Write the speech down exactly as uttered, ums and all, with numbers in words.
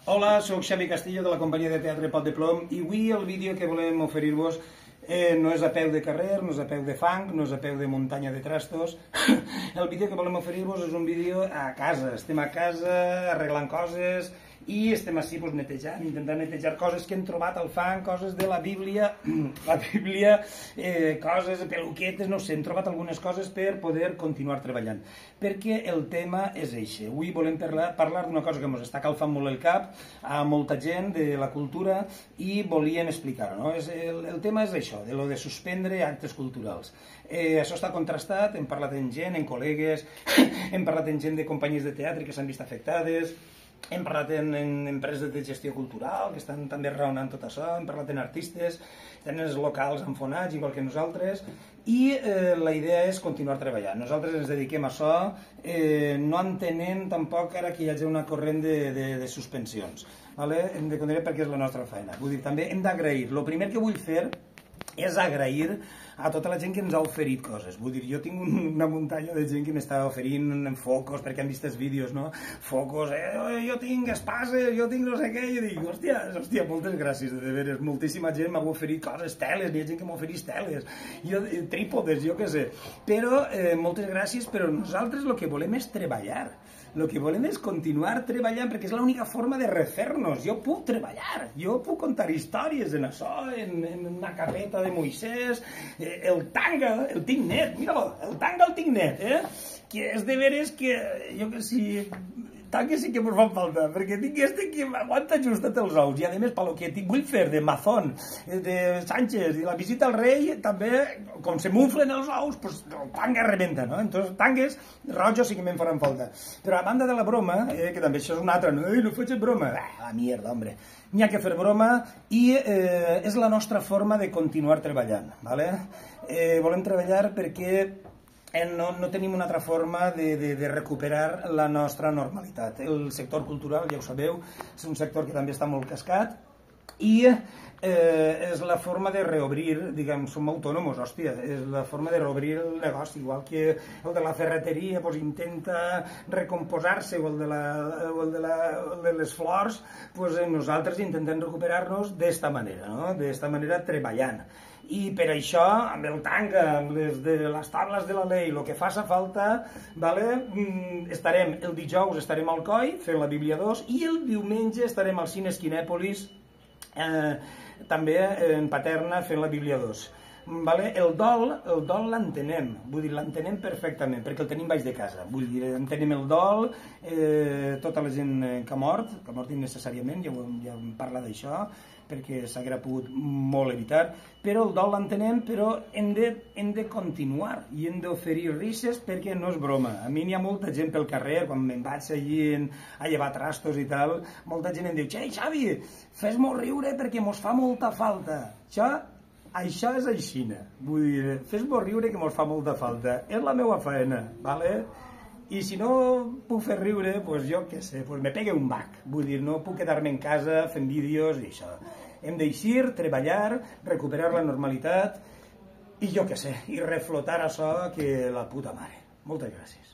Hola, soc Xavi Castillo de la companyia de teatre Pot de Plom i avui el vídeo que volem oferir-vos eh, no és a peu de carrer, no és a peu de fang, no és a peu de muntanya de trastos. El vídeo que volem oferir-vos és un vídeo a casa. Estem a casa arreglant coses i estem així pues, netejant, intentant netejar coses que hem trobat al fang, coses de la Bíblia, la Bíblia, eh, coses, peluquetes, no sé, hem trobat algunes coses per poder continuar treballant. Perquè el tema és eixe. Avui volem parlar, parlar d'una cosa que ens està calfant molt el cap a molta gent de la cultura i volíem explicar-ho. No? El, el tema és això, de lo de suspendre actes culturals. Eh, això està contrastat, hem parlat amb gent, amb col·legues, hem parlat amb gent de companyies de teatre que s'han vist afectades, hem parlat en, en empreses de gestió cultural que estan també raonant tot això, hem parlat en artistes, tenen els locals enfonats igual que nosaltres i eh, la idea és continuar treballant. Nosaltres ens dediquem a això, eh, no entenem tampoc ara que hi hagi una corrent de, de, de suspensions, vale? Hem de continuar perquè és la nostra feina. Vull dir, també hem d'agrair. El primer que vull fer és agrair a tota la gent que ens ha oferit coses. Vull dir, jo tinc una muntanya de gent que m'està oferint focos, perquè han vist els vídeos, no? Focos, eh, jo tinc espases, jo tinc no sé què, i jo dic, hòstia, hòstia, moltes gràcies, de veres, moltíssima gent m'ha oferit coses, teles, hi ha gent que m'ha oferit teles, jo, trípodes, jo què sé. Però, eh, moltes gràcies, però nosaltres el que volem és treballar. El que volem és continuar treballant, perquè és l'única forma de refer-nos. Jo puc treballar, jo puc contar històries en això, en, en una carreta de Moisès, eh, el tanga, el tinc net, mira-lo, el tanga el tinc net, eh? Que és de veres que, jo que si... tanques sí que ens fan falta, perquè tinc este que aguanta justet els ous, i a més, pel que vull fer de Mazón, de Sánchez, i la visita al rei, també, com se m'unflen els ous, pues, el tanga rebenta, no? Entonces, tangues rojos sí que me'n faran falta. Però a banda de la broma, eh, que també això és una altra, no, no faig broma, ah, la mierda, hombre. N'hi ha que fer broma i eh, és la nostra forma de continuar treballant, ¿vale? Eh, volem treballar perquè No, no tenim una altra forma de, de, de recuperar la nostra normalitat. El sector cultural, ja ho sabeu, és un sector que també està molt cascat i eh, és la forma de reobrir, diguem, som autònomos, hòstia, és la forma de reobrir el negoci, igual que el de la ferreteria pues, intenta recomposar-se o el de, la, o el de, la, el de les flors, pues, nosaltres intentem recuperar-nos d'esta manera, no? D'esta manera treballant. I per això, amb el tanga, amb les, de, les tables de la llei, el que faça falta, vale? Estarem el dijous estarem al Coi fent la Bíblia dos i el diumenge estarem al Cine Esquinèpolis eh, també en Paterna fent la Bíblia dos. Vale? El dol, el dol l'entenem, vull dir, l'entenem perfectament, perquè el tenim baix de casa, vull dir, entenem el dol, eh, tota la gent que ha mort, que ha mort innecessàriament, ja, ja em parla d'això, perquè s'hauria pogut molt evitar, però el dol l'entenem, però hem de, hem de continuar i hem d'oferir risses perquè no és broma. A mi n'hi ha molta gent pel carrer, quan me'n vaig allí a llevar trastos i tal, molta gent em diu, «Ei, Xavi, fes-mos riure perquè mos fa molta falta». Això Això és aixina, vull dir, fes-vos riure que mos fa molta falta, és la meva feina, vale? I si no puc fer riure, pues jo què sé, pues me pegue un bac, vull dir, no puc quedar-me en casa fent vídeos i això. Hem d'eixir, treballar, recuperar la normalitat i jo què sé, i reflotar això que la puta mare. Moltes gràcies.